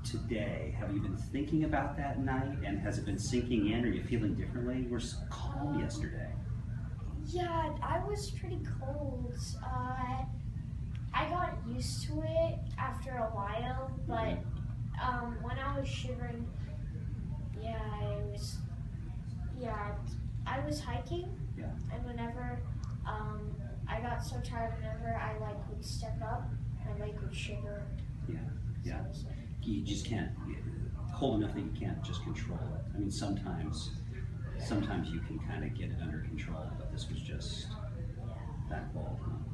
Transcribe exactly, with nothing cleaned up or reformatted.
today? Have you been thinking about that night, and has it been sinking in? Are you feeling differently? You were so calm yesterday. Yeah, I was pretty cold. Uh, I got used to it after a while, but um, when I was shivering, yeah, I was, yeah, I was hiking, Yeah. and whenever um, I got so tired, whenever I like would step up, my leg would shiver. Yeah, yeah. So it was like, You just can't, cold enough that you can't just control it. I mean, sometimes, sometimes you can kind of get it under control, but this was just yeah. that cold. Huh?